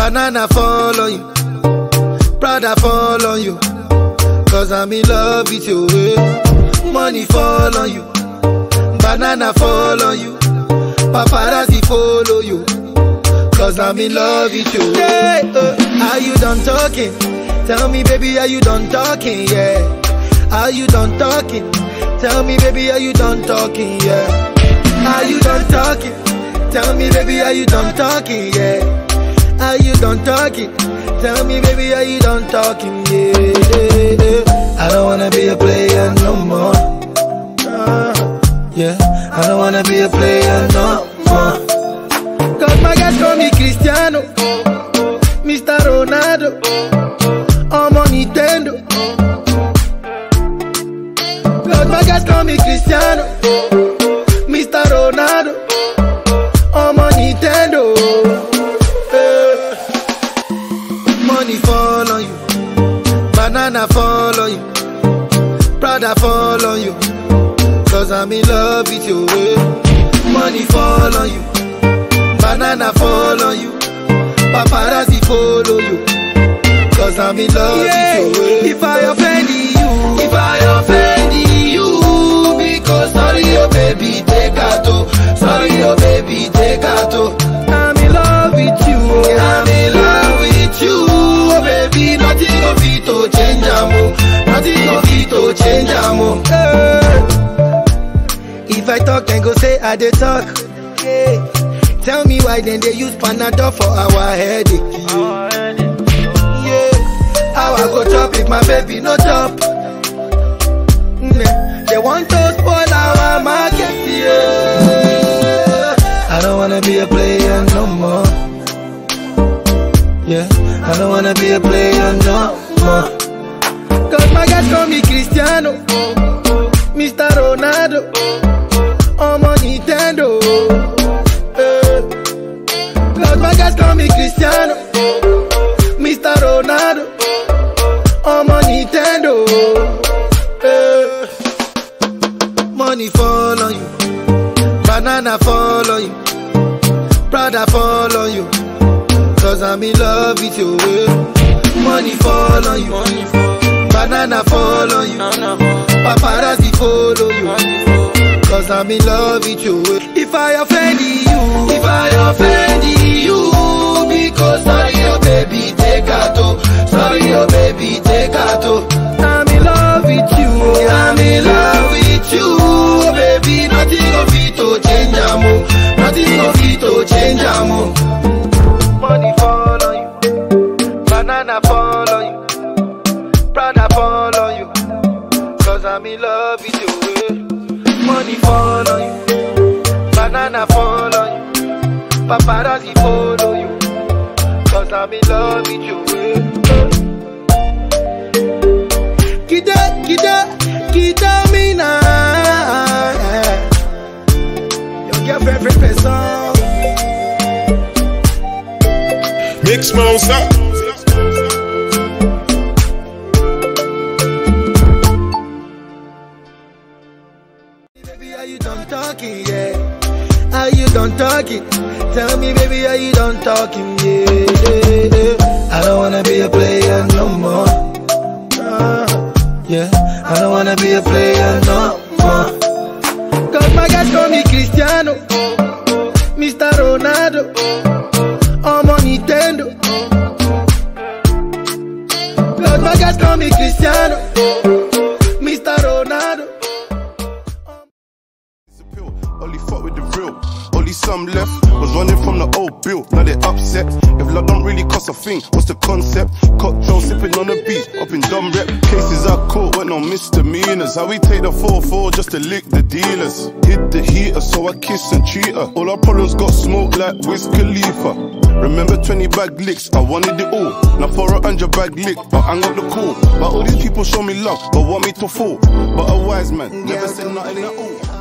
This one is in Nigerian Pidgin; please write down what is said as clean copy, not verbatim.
Banana fall on you, Prada fall on you, cause I'm in love with you. Money fall on you, banana fall on you, paparazzi follow you, cause I'm in love with you. Are you done talking? Tell me baby, are you done talking? Yeah. Are you done talking? Tell me baby, are you done talking? Yeah. Are you done talking? Tell me baby, are you done talking? Yeah. Are you done talking? Tell me baby, are you done talking? Yeah. I don't wanna be a player no more. Yeah, I don't wanna be a player no more. Cause my guys call me Cristiano, Mr. Ronaldo, Omo Nintendo. Cause my guys call me Cristiano, Mr. Ronaldo, Omo Nintendo. Money fall on you, banana fall on you, Prada fall on you, cause I'm in love with you. Money fall on you, banana fall on you, paparazzi follow you, cause I'm in love with you. If I offend you, because sorry oh baby, take out. Sorry oh baby, take out. I'm in love with you, I'm in love with you. Oh baby, nothing of it to change amo, nothing of it to change amo. If I talk, then go say I dey talk. Yeah. Tell me why then they use Panadol for our headache. Yeah. How I go chop if my baby no chop? They want to spoil our market. Yeah. I don't wanna be a player no more. Yeah. I don't wanna be a player no more. Cause my guys call me Cristiano, Mr. Ronaldo, Omo Nintendo. Cause my guys call me Cristiano, Mr. Ronaldo, Omo Nintendo. Money fall on you, banana fall on you, Prada fall on you, cause I'm in love with you. Money fall on you, banana fall on you, paparazzi follow you, cause I'm in love with you. If I offend you, because sorry oh baby, take out. Sorry oh baby, take out. I'm in love with you, I'm in love with you. Oh baby, nothing of it to change amo, nothing of it to change amo. Money fall on you, banana fall on you, Prada fall on you, cause I'm in love with you. Money fall on you, banana fall on you, paparazzi follow you, cause I'm in love with you. Kida me now. Your favorite person. Mix mouse up. Baby, are you done talking? Yeah. Are you done talking? Tell me, baby, are you done talking? Yeah. I don't wanna be a player no more. Yeah. I don't wanna be a player no more. Cause my guys call me Cristiano, Mr. Ronaldo, Omo Nintendo. Cause my guys call me Cristiano, Mr. Ronaldo. Only fuck with the real. Only some left was running from the old bill. Now they upset. If love don't really cost a thing, what's the concept? Cocktail sipping on the beach, up in dumb rep. Cases out court with no misdemeanors. How we take the 4-4 just to lick the dealers. Hit the heater, so I kiss and treat her. All our problems got smoke like Wiz Khalifa. Remember 20 bag licks, I wanted it all. Now for 100 bag lick, but I got the call. But all these people show me love, but want me to fall. But a wise man never said nothing at all.